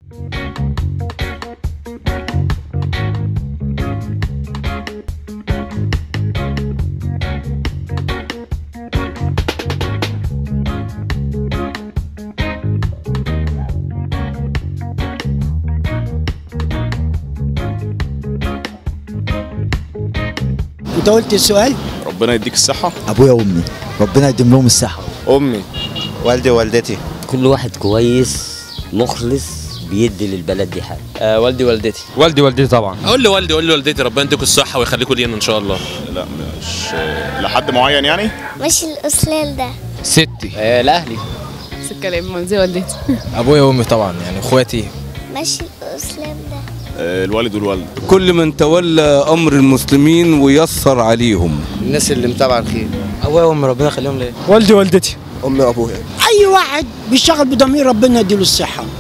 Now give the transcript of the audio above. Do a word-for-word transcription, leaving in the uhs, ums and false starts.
انت قلت السؤال؟ ربنا يديك الصحة. ابويا وامي، ربنا يديم لهم الصحة. امي. والدي ووالدتي. كل واحد كويس مخلص بيدي للبلد دي حاجه. آه والدي والدتي. والدي والدتي طبعا. اقول له والدي، اقول له والدتي ربنا يديكم الصحه ويخليكم لينا ان شاء الله. لا مش لحد معين يعني. مش الاسلال ده. ستي. آه لاهلي. نفس الكلام، والدي والدتي. ابويا وامي طبعا، يعني اخواتي. مش الاسلام ده. الوالد والوالده. كل من تولى امر المسلمين ويسر عليهم. الناس اللي متابعه الخير. ابويا وامي ربنا يخليهم ليا. والدي والدتي. امي وابويا. اي واحد بيشتغل بضمير ربنا يديله الصحة.